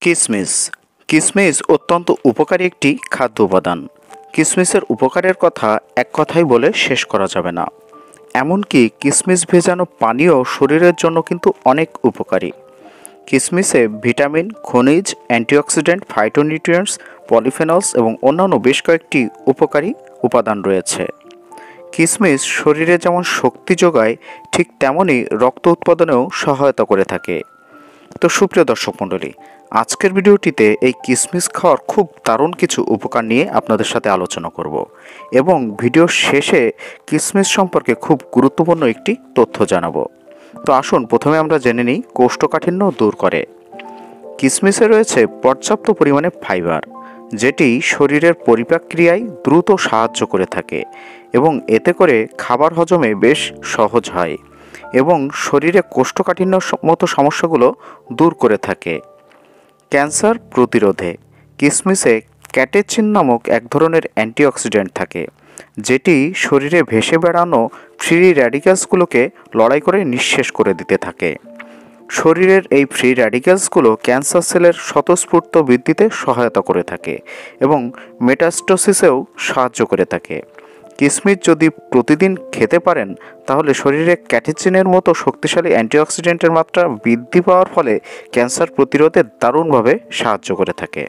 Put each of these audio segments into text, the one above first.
কিশমিশ কিশমিশ অত্যন্ত উপকারী একটি খাদ্য উপাদান। কিশমিশের উপকারের কথা এক কথায় বলে শেষ করা যাবে না। এমনকি কিশমিশ ভেজানো পানীয় শরীরের জন্য কিন্তু অনেক উপকারী। কিশমিশে ভিটামিন, খনিজ, অ্যান্টিঅক্সিডেন্ট, ফাইটোনিউট্রিয়েন্টস, পলিফেনলস এবং অন্যান্য বেশ কয়েকটি উপকারী উপাদান রয়েছে। কিশমিশ শরীরে যেমন শক্তি যোগায়, ঠিক তেমনই রক্ত উৎপাদনেও সহায়তা করে থাকে। তো সুপ্রিয় দর্শক মণ্ডলী, আজকের ভিডিওটিতে এই কিশমিশ খাওয়ার খুব দারুণ কিছু উপকার নিয়ে আপনাদের সাথে আলোচনা করব এবং ভিডিওর শেষে কিশমিশ সম্পর্কে খুব গুরুত্বপূর্ণ একটি তথ্য জানাবো। তো আসুন প্রথমে আমরা জেনে নিই কোষ্ঠকাঠিন্য দূর করে। কিশমিশে রয়েছে পর্যাপ্ত পরিমাণে ফাইবার, যেটি শরীরের পরিপাক ক্রিয়ায় দ্রুত সাহায্য করে থাকে এবং এতে করে খাবার হজমে বেশ সহজ হয় এবং শরীরে কোষ্ঠকাঠিন্য মতো সমস্যাগুলো দূর করে থাকে। ক্যান্সার প্রতিরোধে কিশমিশে ক্যাটেচিন নামক এক ধরনের অ্যান্টিঅক্সিডেন্ট থাকে, যেটি শরীরে ভেসে বেড়ানো ফ্রি র্যাডিক্যালসগুলোকে লড়াই করে নিঃশেষ করে দিতে থাকে। শরীরের এই ফ্রি র্যাডিক্যালসগুলো ক্যান্সার সেলের স্বতঃস্ফূর্ত বৃদ্ধিতে সহায়তা করে থাকে এবং মেটাস্টোসিসেও সাহায্য করে থাকে। কিশমিশ যদি প্রতিদিন খেতে পারেন, তাহলে শরীরে ক্যাটেচিনের মতো শক্তিশালী অ্যান্টিঅক্সিডেন্টের মাত্রা বৃদ্ধি পাওয়ার ফলে ক্যান্সার প্রতিরোধে দারুণভাবে সাহায্য করে থাকে।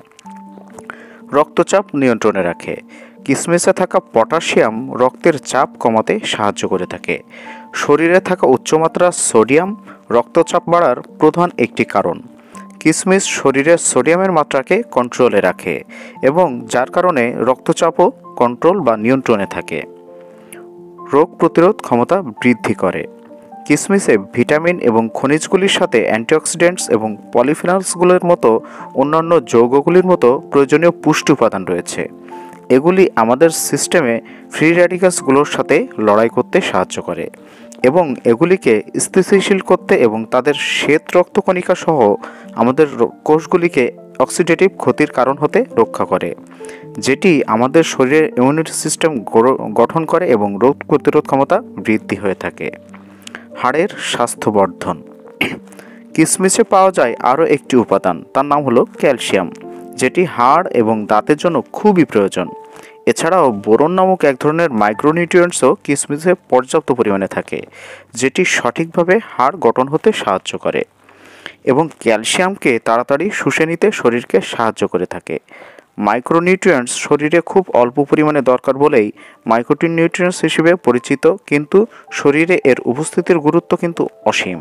রক্তচাপ নিয়ন্ত্রণে রাখে। কিশমিশে থাকা পটাশিয়াম রক্তের চাপ কমাতে সাহায্য করে থাকে। শরীরে থাকা উচ্চমাত্রার সোডিয়াম রক্তচাপ বাড়ার প্রধান একটি কারণ। কিশমিশ শরীরের সোডিয়ামের মাত্রাকে কন্ট্রোলে রাখে এবং যার কারণে রক্তচাপও কন্ট্রোল বা নিয়ন্ত্রণে থাকে। রোগ প্রতিরোধ ক্ষমতা বৃদ্ধি করে। কিশমিশে ভিটামিন এবং খনিজগুলির সাথে অ্যান্টিঅক্সিডেন্টস এবং পলিফেনলসগুলোর মতো অন্যান্য যৌগগুলির মতো প্রয়োজনীয় পুষ্টি উপাদান রয়েছে। এগুলি আমাদের সিস্টেমে ফ্রি র্যাডিক্যালসগুলোর সাথে লড়াই করতে সাহায্য করে এবং এগুলিকে স্থিতিশীল করতে এবং তাদের শ্বেত রক্তকণিকা সহ আমাদের কোষগুলিকে অক্সিডেটিভ ক্ষতির কারণ হতে রক্ষা করে, যেটি আমাদের শরীরের ইমিউনিটি সিস্টেম গঠন করে এবং রোগ প্রতিরোধ ক্ষমতা বৃদ্ধি হয়ে থাকে। হাড়ের স্বাস্থ্যবর্ধন। কিশমিশে পাওয়া যায় আরও একটি উপাদান, তার নাম হলো ক্যালসিয়াম, যেটি হাড় এবং দাঁতের জন্য খুবই প্রয়োজন। এছাড়াও বোরন নামক এক ধরনের মাইক্রোনিউট্রিয়েন্টসও কিশমিশে পর্যাপ্ত পরিমাণে থাকে, যেটি সঠিকভাবে হাড় গঠন হতে সাহায্য করে এবং ক্যালসিয়ামকে তাড়াতাড়ি শুষে নিতে শরীরকে সাহায্য করে থাকে। মাইক্রোনিউট্রিয়েন্টস শরীরে খুব অল্প পরিমাণে দরকার বলেই মাইক্রোনিউট্রিয়েন্টস হিসেবে পরিচিত, কিন্তু শরীরে এর উপস্থিতির গুরুত্ব কিন্তু অসীম।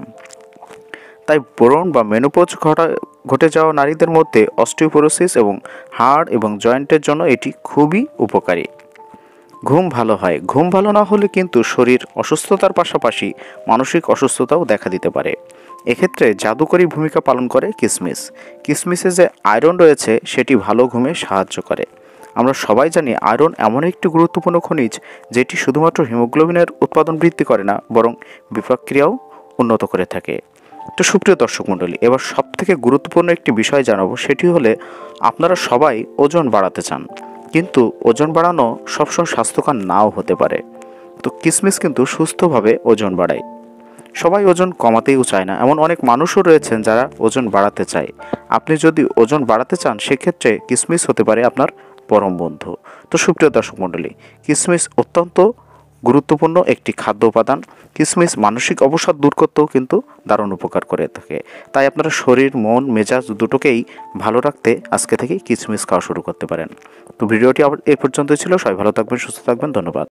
তাই বোরন বা মেনোপজ ঘটে যাওয়া নারীদের মধ্যে অস্টিওপোরোসিস এবং হাড় এবং জয়েন্টের জন্য এটি খুবই উপকারী। ঘুম ভালো হয়। ঘুম ভালো না হলে কিন্তু শরীর অসুস্থতার পাশাপাশি মানসিক অসুস্থতাও দেখা দিতে পারে। এক্ষেত্রে জাদুকরী ভূমিকা পালন করে কিশমিশ। কিশমিশে যে আয়রন রয়েছে সেটি ভালো ঘুমে সাহায্য করে। আমরা সবাই জানি আয়রন এমন একটি গুরুত্বপূর্ণ খনিজ, যেটি শুধুমাত্র হিমোগ্লোবিনের উৎপাদন বৃদ্ধি করে না, বরং বিপাক ক্রিয়াও উন্নত করে থাকে। তো সুপ্রিয় দর্শক মণ্ডলী, এবার সবথেকে গুরুত্বপূর্ণ একটি বিষয় জানাবো, সেটি হলে আপনারা সবাই ওজন বাড়াতে চান, কিন্তু ওজন বাড়ানো সবসময় স্বাস্থ্যকর নাও হতে পারে। তো কিশমিশ কিন্তু সুস্থভাবে ওজন বাড়ায়। সবাই ওজন কমাতেও চায় না, এমন অনেক মানুষও রয়েছেন যারা ওজন বাড়াতে চায়। আপনি যদি ওজন বাড়াতে চান, সেক্ষেত্রে কিশমিশ হতে পারে আপনার পরম বন্ধু। তো সুপ্রিয় দর্শক মণ্ডলী, কিশমিশ অত্যন্ত গুরুত্বপূর্ণ একটি খাদ্য উপাদান। কিশমিশ মানসিক অবসাদ দূর করতেও কিন্তু দারুণ উপকার করে থাকে। তাই আপনারা শরীর, মন, মেজাজ দুটোকেই ভালো রাখতে আজকে থেকেই কিশমিশ খাওয়া শুরু করতে পারেন। তো ভিডিওটি আবার এই পর্যন্তই ছিল। সবাই ভালো থাকবেন, সুস্থ থাকবেন। ধন্যবাদ।